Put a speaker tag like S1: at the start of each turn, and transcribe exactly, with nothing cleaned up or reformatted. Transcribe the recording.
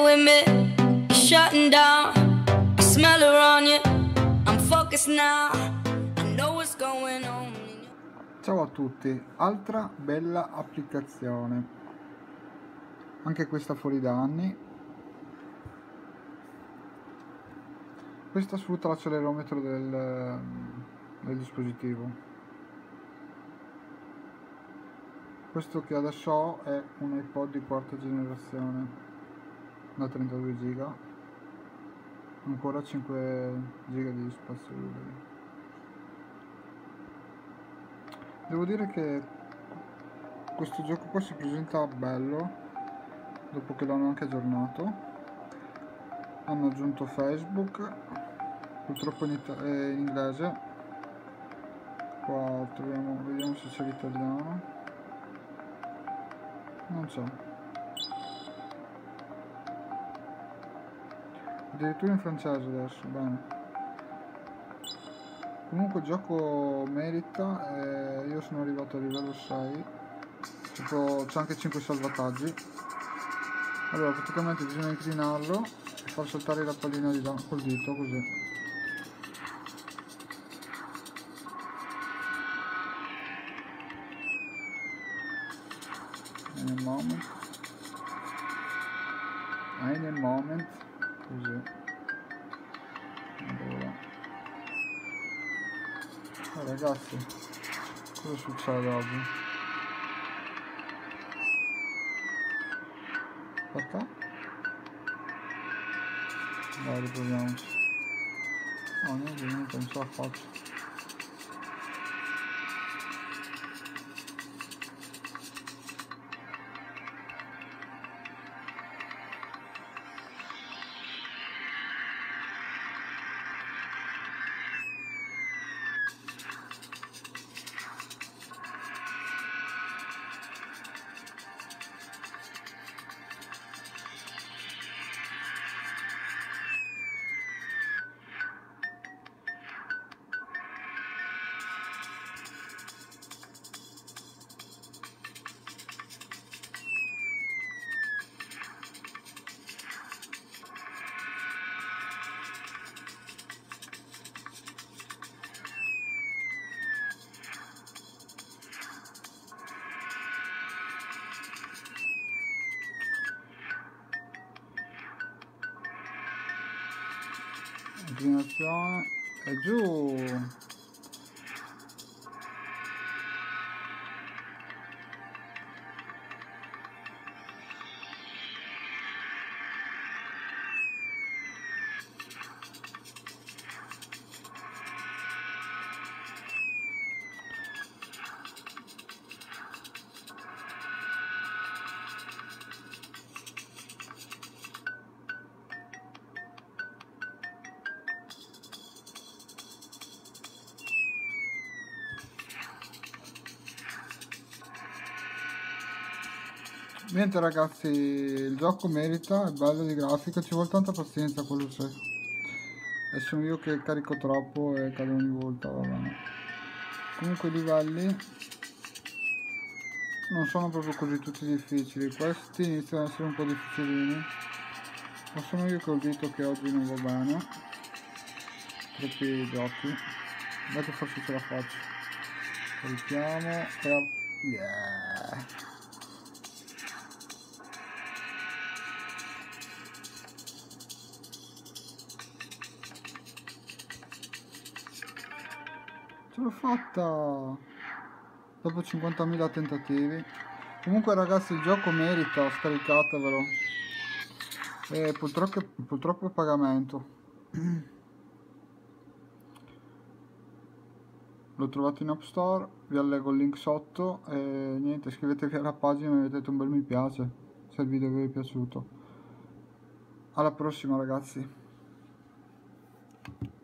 S1: with me, you're shutting down. I smell her on you, I'm focused now. I know what's going on.
S2: Ciao a tutti, altra bella applicazione, anche questa fuori da anni. Questa sfrutta l'accelerometro del, del dispositivo. Questo che adesso ho è un iPod di quarta generazione da trentadue giga, ancora cinque giga di spazio libero. Devo dire che questo gioco qua si presenta bello, dopo che l'hanno anche aggiornato. Hanno aggiunto Facebook, purtroppo in, eh, in inglese. Qua troviamo, vediamo se c'è l'italiano. Non c'è. Addirittura in francese adesso, bene. Comunque il gioco merita, eh, io sono arrivato a livello sei, c'è anche cinque salvataggi. Allora praticamente bisogna inclinarlo e far saltare la pallina di là col dito, così. In a moment, in a moment, così. Allora. Oh, ragazzi, cosa succede oggi? Aspetta. Dai, riproviamo. Oh, niente, niente, non ce la faccio. Inclinazione e giù. Niente ragazzi, il gioco merita, è bello di grafica, ci vuole tanta pazienza, quello sì. E sono io che carico troppo e cado ogni volta, va bene. Comunque i livelli non sono proprio così tutti difficili, questi iniziano ad essere un po' difficilini. Ma sono io che ho detto che oggi non va bene. Troppi giochi. Dai che forse ce la faccio. Carichiamo e... yeah! Ce l'ho fatta dopo cinquantamila tentativi. Comunque ragazzi il gioco merita, scaricatevelo. E purtroppo, purtroppo è pagamento. Lo trovate in App Store, vi allego il link sotto e niente, iscrivetevi alla pagina e mettete un bel mi piace se il video vi è piaciuto. Alla prossima ragazzi.